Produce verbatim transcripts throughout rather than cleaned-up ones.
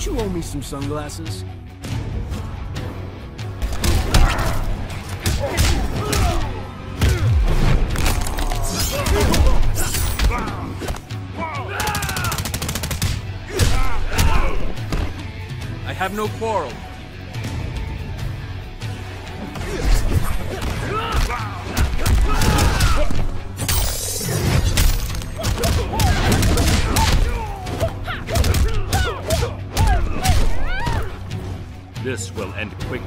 Don't you owe me some sunglasses? I have no quarrel. This will end quickly.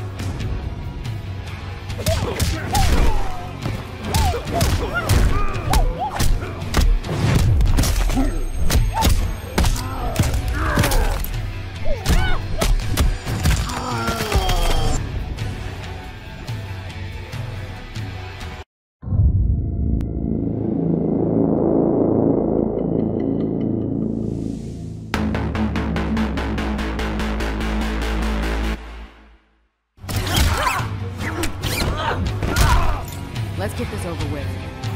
Let's get this over with.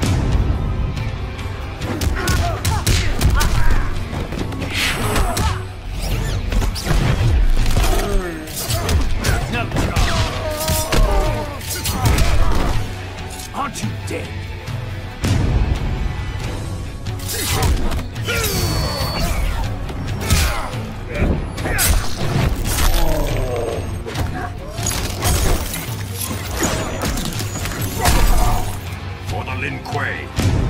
Aren't you dead? For the Lin Kuei.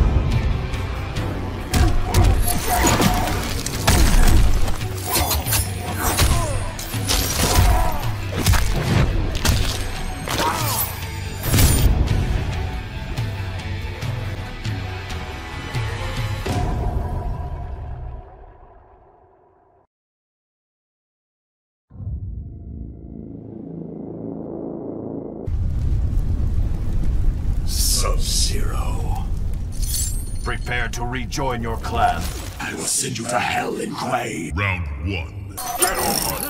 Sub-Zero. Prepare to rejoin your clan. I will send you to hell, Lin Kuei. Round one. Get on!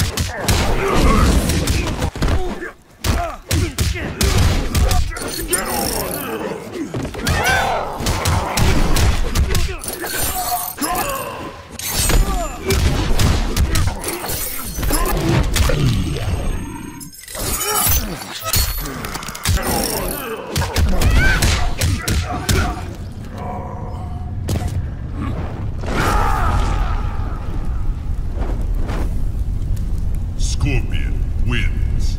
Get on! Scorpion wins.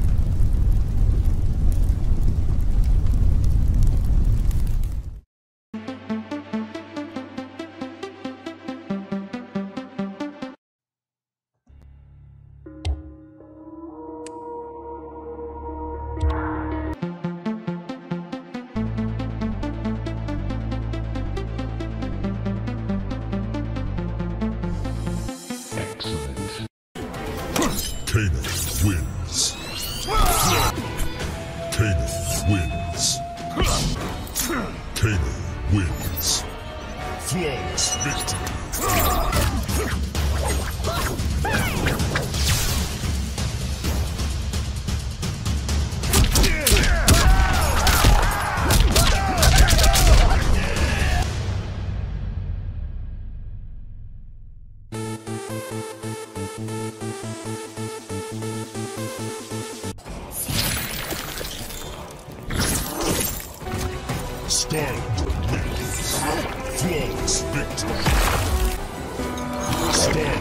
Excellent. Kano wins. Kano wins. Kano wins. Flawless victory. Scarlet wins. Flawless victory. Scarlet